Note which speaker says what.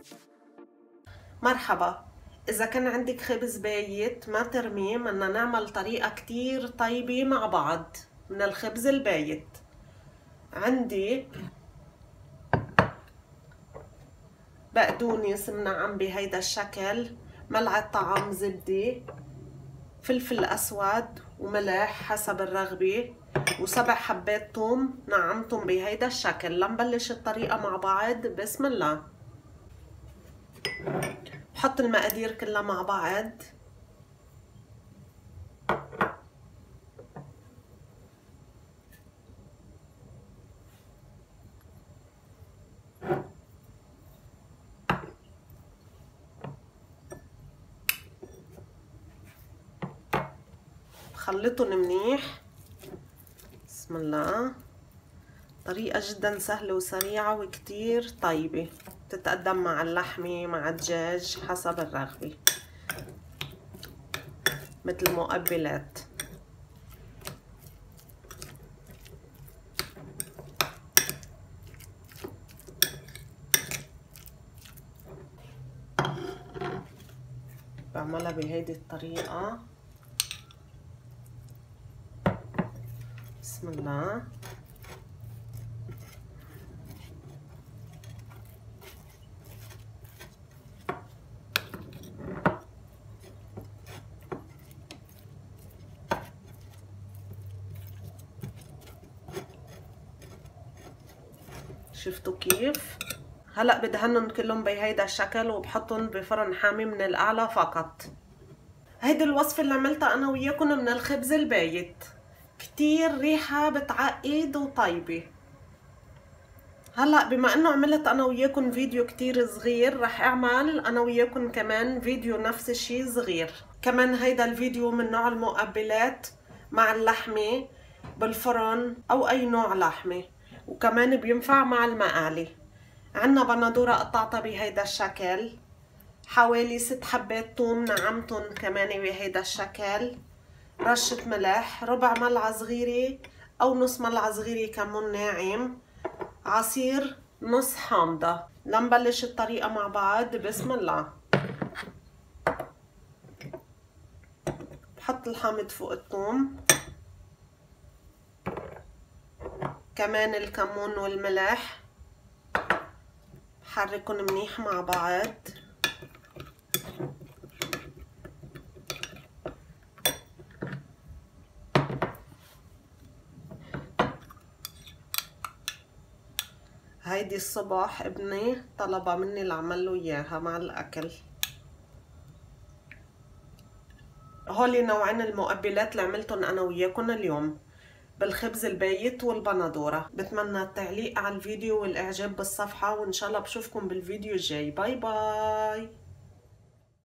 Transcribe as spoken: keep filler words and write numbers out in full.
Speaker 1: مرحبا. إذا كان عندك خبز بايت ما ترميه، بدنا نعمل طريقة كتير طيبة مع بعض من الخبز البايت. عندي بقدونس منعم بهيدا الشكل، ملعقة طعام زبدة، فلفل أسود وملح حسب الرغبة، وسبع حبات ثوم نعمتهم بهيدا الشكل. لنبلش الطريقة مع بعض. بسم الله. بحط المقادير كلها مع بعض. خلطهم منيح. بسم الله. طريقة جدا سهلة وسريعة وكتير طيبة، تتقدم مع اللحمة مع الدجاج حسب الرغبة، مثل مقبلات. بعملها بهيدي الطريقة. بسم الله. شفتوا كيف؟ هلأ بدهنن كلهم بهيدا الشكل وبحطهم بفرن حامي من الأعلى فقط. هيدي الوصفة اللي عملتها أنا وياكم من الخبز البايت، كتير ريحة بتعقد وطيبة. هلأ بما أنه عملت أنا وياكم فيديو كتير صغير، رح أعمل أنا وياكم كمان فيديو نفس الشي صغير. كمان هيدا الفيديو من نوع المقبلات مع اللحمة بالفرن أو أي نوع لحمة، وكمان بينفع مع المقالي. عنا بندورة قطعتها بهيدا الشكل، حوالي ست حبات ثوم نعمتن كمان بهيدا الشكل، رشة ملح، ربع ملعقة صغيرة أو نص ملعقة صغيرة كمون ناعم، عصير نص حامضة. لنبلش الطريقة مع بعض. بسم الله. بحط الحامض فوق الثوم، كمان الكمون والملح، حركن منيح مع بعض. هيدي الصبح ابني طلبها مني لعمله اياها مع الاكل. هولي نوعين المقبلات اللي عملتن انا وياكم اليوم بالخبز البايت والبندورة. بتمنى التعليق على الفيديو والاعجاب بالصفحة، وان شاء الله بشوفكم بالفيديو الجاي. باي باي.